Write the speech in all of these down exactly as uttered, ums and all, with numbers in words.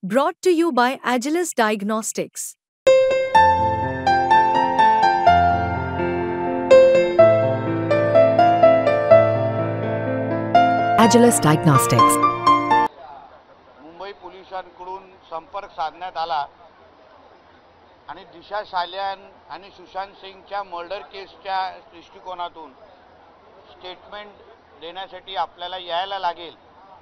Brought to you by Agilus Diagnostics. Agilus Diagnostics. Mumbai पोलिसांकडून संपर्क साधण्यात आला आणि दिशा साल्यान आणि सुशांत सिंगच्या मर्डर केसच्या दृष्टिकोनातून स्टेटमेंट देण्यासाठी आपल्याला यायला लागेल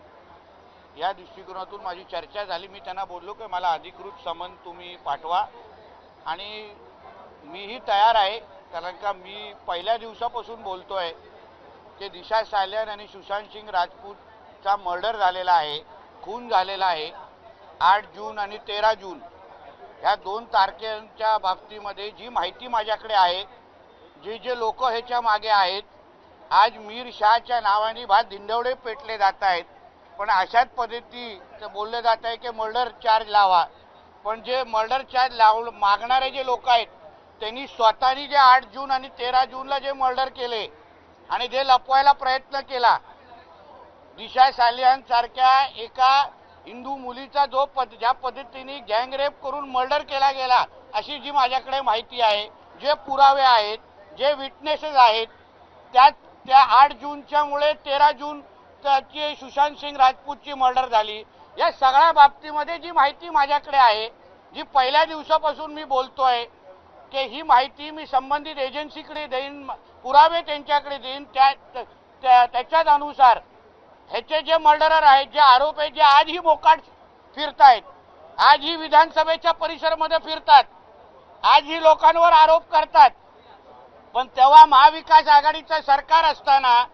या दृष्टिकोनातून माझी चर्चा झाली। मी त्यांना बोललो की मला अधिकृत समन तुम्ही पाठवा आणि मीही तयार आहे, कारण का मी पहिल्या दिवसापासून बोलतोय की दिशा साल्यान आणि सुशांत सिंग राजपूतचा मर्डर झालेला आहे, खून झालेला आहे। आठ जून आणि तेरा जून या दोन तारखेच्या बाबतीमध्ये जी माहिती माझ्याकडे आहे, जे जे लोक ह्याच्या मागे आहेत, आज मीर शाहच्या नावाने भात दिंडवडे पेटले जात आहेत, पण अशाच पद्धती बोलले जात आहे की मर्डर चार्ज लावा। पण जे मर्डर चार्ज लाव मागणारे जे लोक आहेत त्यांनी स्वतःनी जे आठ जून आणि तेरा जूनला जे मर्डर केले आणि जे लपवायला प्रयत्न केला, दिशा सालियान सारख्या एका हिंदू मुलीचा जो पद ज्या पद्धतीने गँग रेप करून मर्डर केला गेला, अशी जी माझ्याकडे माहिती आहे, जे पुरावे आहेत, जे विटनेसेस आहेत, त्या त्या आठ जूनच्या मुळे तेरा जून ची सुशांत सिंग राजपूतची मर्डर झाली। या सगळ्या बाबतीमध्ये जी माहिती माझ्याकडे आहे, जी पहिल्या दिवसापासून मी बोलतोय की ही माहिती मी संबंधित एजन्सीकडे देईन, पुरावे त्यांच्याकडे देईन, त्या त्याच्याच अनुसार ह्याचे जे मर्डरर आहेत, जे आरोप आहेत, जे आजही मोकाट फिरतायत, आजही विधानसभेच्या परिसरामध्ये फिरतात, आजही लोकांवर आरोप करतात, पण तेव्हा महाविकास आघाडीचं सरकार असताना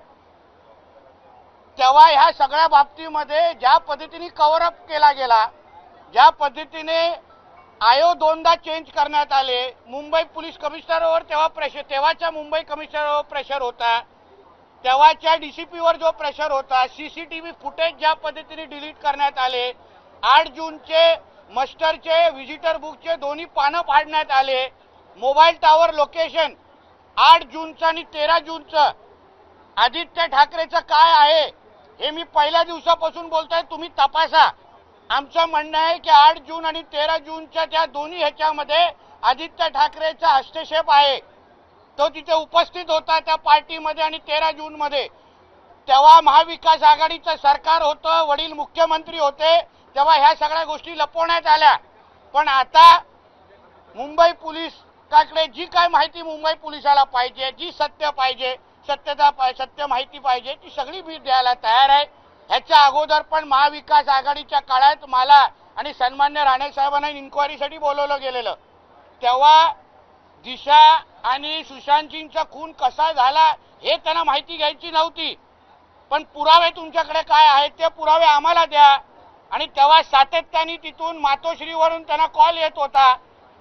तेव्हा ह्या सगळ्या बाबतीमध्ये ज्या पद्धतीने कव्हर अप केला गेला, ज्या पद्धतीने आयोग दोनदा चेंज करण्यात आले, मुंबई पोलीस कमिशनरवर तेव्हा प्रेशर तेव्हाच्या मुंबई कमिशनरवर प्रेशर होता, तेव्हाच्या डीसीपीवर जो प्रेशर होता, सीसीटीव्ही फुटेज ज्या पद्धतीने डिलीट करण्यात आले, आठ जूनचे मस्टरचे व्हिजिटर बुकचे दोन्ही पानं फाडण्यात आले, मोबाईल टॉवर लोकेशन आठ जूनचं आणि तेरा जूनचं आदित्य ठाकरेचं काय आहे हे मी पहिल्या दिवसापासून बोलतोय, तुम्ही तपासा। आमचं म्हणणं आहे की आठ जून आणि तेरा जूनच्या त्या दोन्ही ह्याच्यामध्ये आदित्य ठाकरेचा हस्तक्षेप आहे, तो तिथे उपस्थित होता त्या पार्टीमध्ये आणि तेरा जून मध्ये तेव्हा महाविकास आघाडीचं सरकार होतं, वडील मुख्यमंत्री होते, तेव्हा ह्या सगळ्या गोष्टी लपवण्यात आल्या। पण आता मुंबई पोलिसाकडे जी काय माहिती मुंबई पोलिसाला पाहिजे, जी सत्य पाहिजे, सत्यता सत्य माहिती पाहिजे, ती सगळी मी द्यायला तयार आहे। ह्याच्या अगोदर पण महाविकास आघाडीच्या काळात मला आणि सन्मान्य राणे साहेबांना इन्क्वायरीसाठी बोलवलं गेलेलं, तेव्हा दिशा आणि सुशांत सिंगचा खून कसा झाला हे त्यांना माहिती घ्यायची नव्हती, पण पुरावे तुमच्याकडे काय आहेत ते पुरावे आम्हाला द्या। आणि तेव्हा सातत्याने तिथून मातोश्रीवरून त्यांना कॉल येत होता,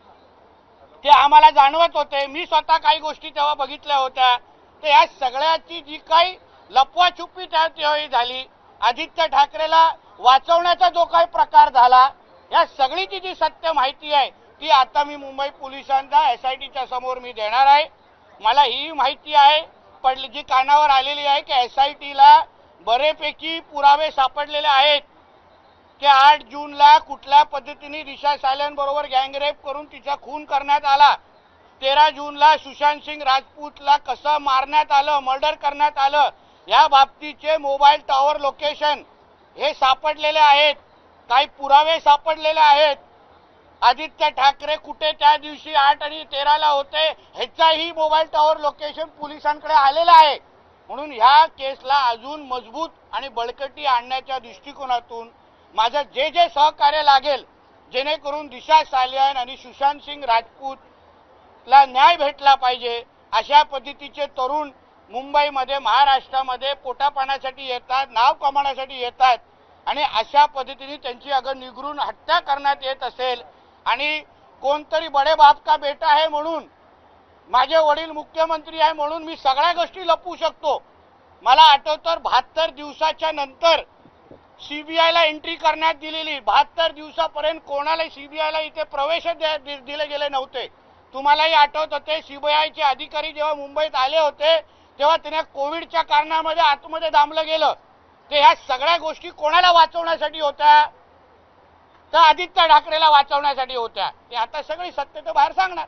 ते आम्हाला जाणवत होते, मी स्वतः काही गोष्टी तेव्हा बघितल्या होत्या। तर या सगळ्याची जी काही लपवाछुपी त्यावेळी झाली, आदित्य ठाकरेला वाचवण्याचा जो काही प्रकार झाला, या सगळीची जी सत्य माहिती आहे ती आता मी मुंबई पोलिसांच्या एसआयटीच्या समोर मी देणार आहे। मला ही माहिती आहे पडली जी कानावर आलेली आहे की एसआयटीला बरेपैकी पुरावे सापडलेले आहेत की आठ जूनला कुठल्या पद्धतीने दिशा साल्यान बरोबर गँगरेप करून तिचा खून करण्यात आला, तेरा जूनला सुशांत सिंग राजपूतला कसं मारण्यात आलं, मर्डर करण्यात आलं, या बाबतीचे मोबाईल टॉवर लोकेशन हे सापडलेले आहेत, काही पुरावे सापडलेले आहेत। आदित्य ठाकरे कुठे त्या दिवशी आठ आणि तेराला होते ह्याचाही मोबाईल टॉवर लोकेशन पोलिसांकडे आलेलं आहे। म्हणून ह्या केसला अजून मजबूत आणि बळकटी आणण्याच्या दृष्टिकोनातून माझं जे जे सहकार्य लागेल, जेणेकरून दिशा सालियान आणि सुशांत सिंग राजपूतला न्याय भेटला पाहिजे, अशा पद्धतीचे तरुण मुंबईमध्ये महाराष्ट्रामध्ये पोटापाण्यासाठी येतात, नाव कमावण्यासाठी येतात आणि अशा पद्धतीने त्यांची अगर निगरून हत्या करण्यात येत असेल आणि कोणतरी बडे बाप का बेटा आहे म्हणून, माझे वडील मुख्यमंत्री आहे म्हणून मी सगळ्या गोष्टी लपवू शकतो। मला आठवतं बहात्तर दिवसाच्या नंतर सीबीआयला एंट्री करण्यात दिलेली, बहात्तर दिवसापर्यंत कोणाला सीबीआयला इथे प्रवेश दिले गेले नव्हते। तुम्हालाही आठवत होते सीबीआयचे अधिकारी जेव्हा मुंबईत आले होते तेव्हा त्यांना कोविडच्या कारणामध्ये आतमध्ये दामलं गेलं, ते ह्या सगळ्या गोष्टी कोणाला वाचवण्यासाठी होत्या? तर आदित्य ठाकरेला वाचवण्यासाठी होत्या. ते आता सगळी सत्य तर बाहेर सांगणार.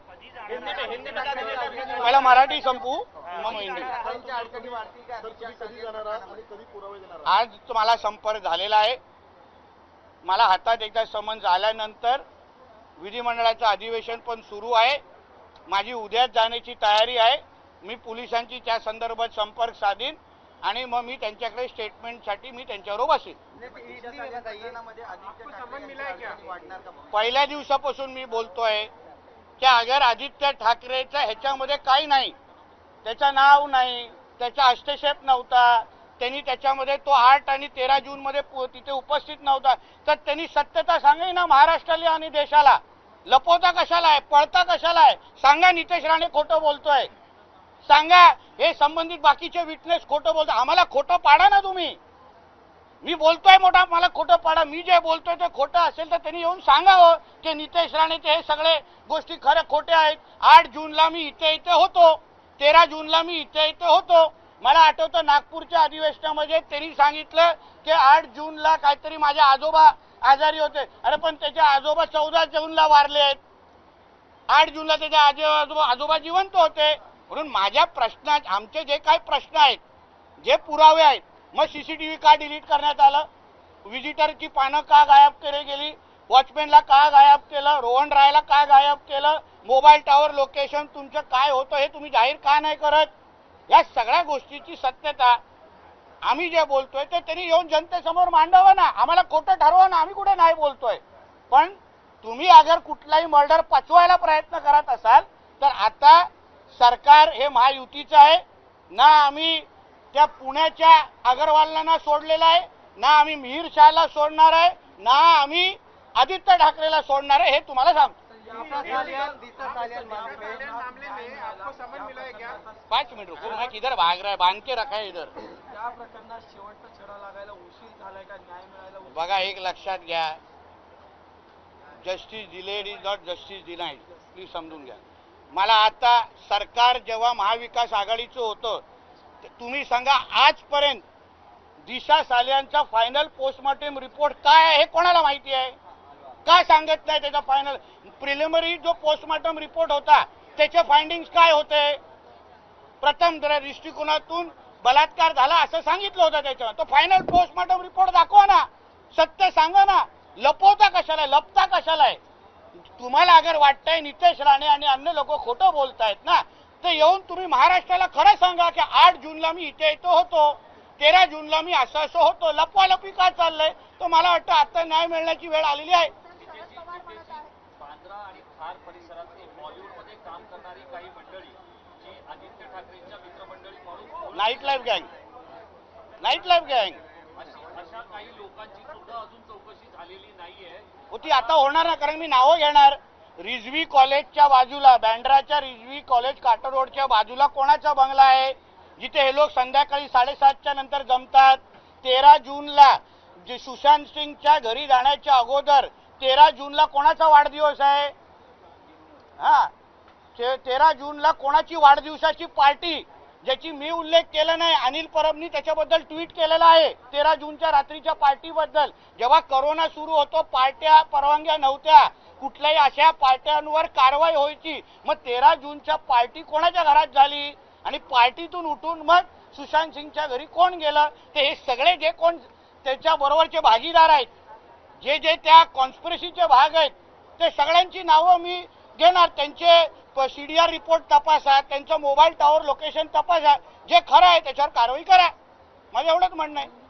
पहिला मराठी संपू मग हिंदी. आज तुम्हाला संपर्क झालेला आहे. मला हातात एकदा समन्स आल्यानंतर विधिमंडळाचं अधिवेशन पण सुरू आहे. माझी उद्याच जाण्याची तयारी आहे. मी पोलिसांची त्या संदर्भात संपर्क साधीन आणि मग मी त्यांच्याकडे स्टेटमेंटसाठी मी त्यांच्याबरोबर बसेन. पहिल्या दिवसापासून मी बोलतोय की अगर आदित्य ठाकरेचा ह्याच्यामध्ये काही नाही, त्याचं नाव नाही, त्याचा हस्तक्षेप नव्हता, त्यांनी त्याच्यामध्ये तो आठ आणि तेरा जून मध्ये तिथे उपस्थित नव्हता, तर त्यांनी सत्यता सांगाय ना महाराष्ट्राला आणि देशाला. लपवता कशाला आहे, पळता कशाला आहे? सांगा नितेश राणे खोटं बोलतोय, सांगा हे संबंधित बाकीचे विटनेस खोटं बोलतो. आम्हाला खोटं पाडा ना तुम्ही. मी बोलतोय मोठा, मला खोटं पाडा. मी जे बोलतोय ते खोटं असेल तर त्यांनी येऊन सांगावं की नितेश राणेचे हे सगळे गोष्टी खरे खोटे आहेत. आठ जूनला मी इथे इथे होतो, तेरा जूनला मी इथे इथे होतो. मला आठवतं नागपूरच्या अधिवेशनामध्ये त्यांनी सांगितलं की आठ जूनला काहीतरी माझे आजोबा आजारी होते. अरे पण त्याचे आजोबा चौदा जूनला वारले आहेत. आठ जूनला त्याचे आजोबा आजोबा जिवंत होते. म्हणून माझ्या प्रश्नात आमचे जे काही प्रश्न आहेत, जे पुरावे आहेत, मग सीसीटीव्ही का डिलीट करण्यात आलं, विजिटरची पानं का गायब केली गेली, वॉचमॅनला का गायब केलं, रोहन रायला का गायब केलं, मोबाईल टॉवर लोकेशन तुमचं काय होतं हे तुम्ही जाहीर का नाही करत. या सगळ्या गोष्टीची सत्यता आम्ही जे बोलतोय ते त्यांनी येऊन जनतेसमोर मांडावं ना. आम्हाला खोटं ठरवा ना, आम्ही कुठे नाही बोलतोय. पण तुम्ही अगर कुठलाही मर्डर पचवायला प्रयत्न करत असाल तर आता सरकार हे महायुतीचं आहे ना. आम्ही त्या पुण्याच्या अगरवालला सोडलेला आहे ना, आम्ही मिहिर शहाला सोडणार आहे ना, आम्ही आदित्य ठाकरेला सोडणार आहे. हे तुम्हाला सांगतो. पाच मिनिट रुको, मैं किधर भाग रहा है, बांध के रखा है इधर. बघा एक लक्षात घ्या, justice delayed is not justice denied. Please समजून घ्या. मला आता सरकार जेव्हा महाविकास आघाडीचं होतं तुम्ही सांगा आजपर्यंत दिशा सालियांचा फायनल पोस्टमॉर्टम रिपोर्ट काय आहे हे कोणाला माहिती आहे? का सांगत नाही त्याचा फायनल प्रिलिमिनरी जो पोस्टमॉर्टम रिपोर्ट होता त्याचे फाइंडिंग्स काय होते? प्रथम दृष्टिकोनातून बलात्कार झाला असं सांगितलं होतं त्याच्यावर. तो फायनल पोस्टमॉर्टम रिपोर्ट दाखवा ना, सत्य सांगा ना. लपवता कशाला, लपता कशाला आहे? तुम्हाला अगर वाटतंय नितेश राणे आणि अन्य लोक खोटं बोलतायत ना, तर येऊन तुम्ही महाराष्ट्राला खरं सांगा की आठ जूनला मी इथे इथे होतो, तेरा जूनला मी असं असं होतो. लपवालपी का चाललंय? तो मला वाटतं आता न्याय मिळण्याची वेळ आलेली आहे. बांद्रा आणि खार परिसरात बॉलिवूडमध्ये काम करणारी काही मंडळी जी आदित्य ठाकरेंच्या मित्रमंडळी म्हणून नाईट लाईफ गँग नाईट लाईफ गँग अशा काही लोकांची सुद्धा अजून चौकशी झालेली नाहीये. होती, आता होणार ना. कारण मी नावं घेणार. रिझवी कॉलेजच्या बाजूला, बँड्राच्या रिझवी कॉलेज काटर रोडच्या बाजूला कोणाचा बंगला आहे जिथे हे लोक संध्याकाळी साडेसातच्या नंतर जमतात? तेरा जूनला जे सुशांत सिंगच्या घरी जाण्याच्या अगोदर तेरा जूनला कोणाचा वाढदिवस आहे? हा, तेरा जूनला कोणाची वाढदिवसाची पार्टी ज्याची मी उल्लेख केला नाही, अनिल परबनी त्याच्याबद्दल ट्विट केलेला आहे तेरा जूनच्या रात्रीच्या पार्टीबद्दल. जेव्हा कोरोना सुरू होतो पार्ट्या परवानग्या नव्हत्या, कुठल्याही अशा पार्ट्यांवर कारवाई व्हायची. मग तेरा जूनच्या पार्टी कोणाच्या घरात झाली आणि पार्टीतून उठून मग सुशांत सिंगच्या घरी कोण गेलं? ते हे सगळे जे कोण त्याच्या बरोबरचे भागीदार आहेत, जे जे त्या कॉन्स्पिरसीचे भाग आहेत, ते सगळ्यांची नावं मी घेणार. त्यांचे सीडीआर रिपोर्ट तपासा, त्यांचं मोबाईल टॉवर लोकेशन तपासा, जे खरं आहे त्याच्यावर कारवाई करा. माझं एवढंच म्हणणं आहे.